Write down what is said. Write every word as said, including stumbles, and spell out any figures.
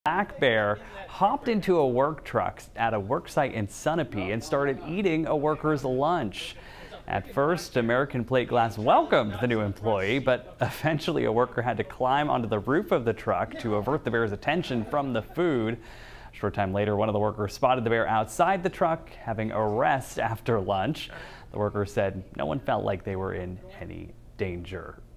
Black bear hopped into a work truck at a work site in Sunapee and started eating a worker's lunch. At first, American Plate Glass welcomed the new employee, but eventually a worker had to climb onto the roof of the truck to avert the bear's attention from the food. A short time later, one of the workers spotted the bear outside the truck, having a rest after lunch. The worker said no one felt like they were in any danger.